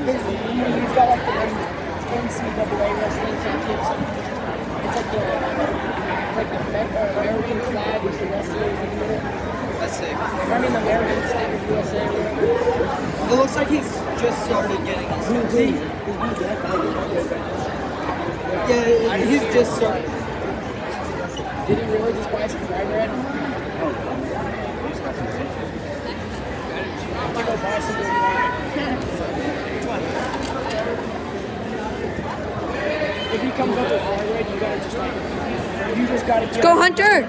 He's got like the NCAA wrestling championship. It's like the American flag with the wrestlers in the middle. That's sick. I mean the American flag of USA. It looks like he's just started getting his Yeah, he's just started. Did he really just buy some fry bread? I'm gonna go buy some bread. If he comes up with fry bread, you gotta just like, you just gotta get. Go Hunter!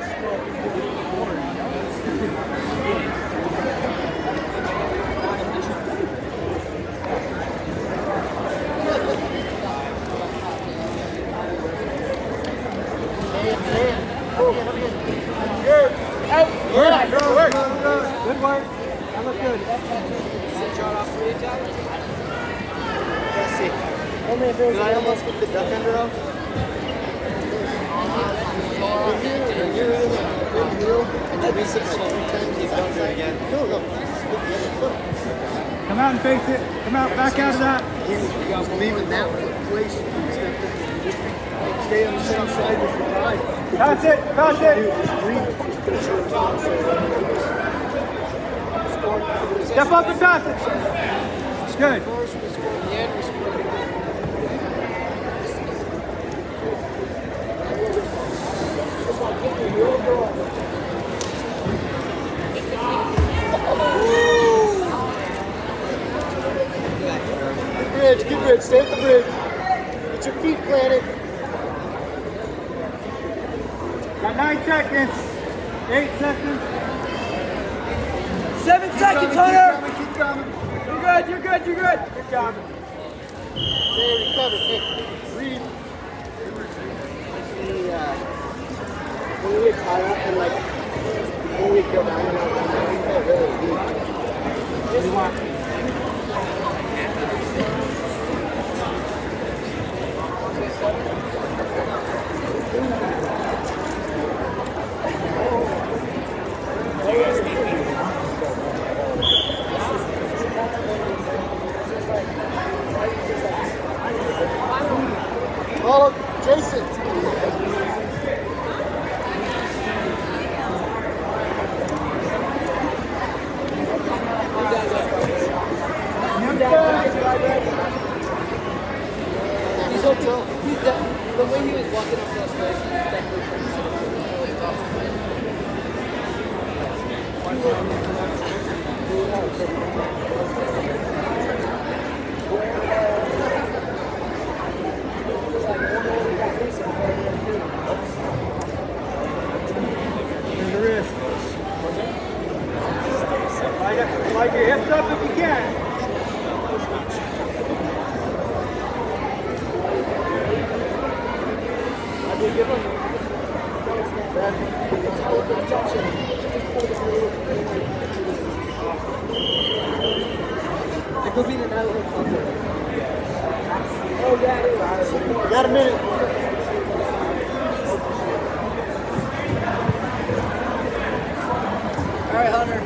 Good work. That looked good. Let's see. Did I almost get the duck under off? That'd be 6 times he's done that again. No. Come out and face it. Come out, back out of that. He's leaving that place. Stay on the same side with the guy. Pass it, pass it. Step up and pass it. It's good. Good bridge, stay at the bridge. Get your feet planted. Got 9 seconds. 8 seconds. 7 seconds, Hunter! Keep coming. You're good, you're good, you're good. Good job. Stay recovered. Hey, breathe. When we get caught up and like, when we go down and really deep. What do you want? Oh, Jason. He's okay. The way he was walking up those stairs, he's definitely really tough. Here's the wrist. Slide your hips up if you can. It could be the Natalie Club. Oh, yeah, got a minute. All right, Hunter.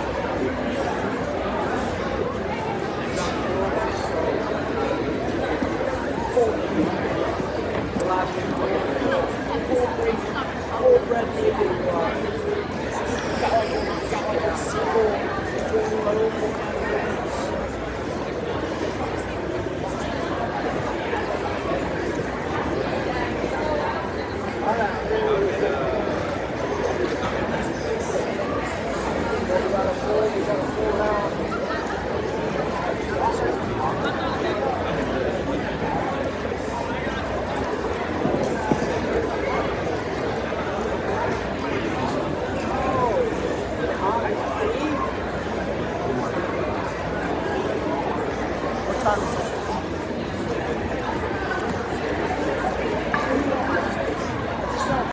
Full red baby. Got like a single loaf.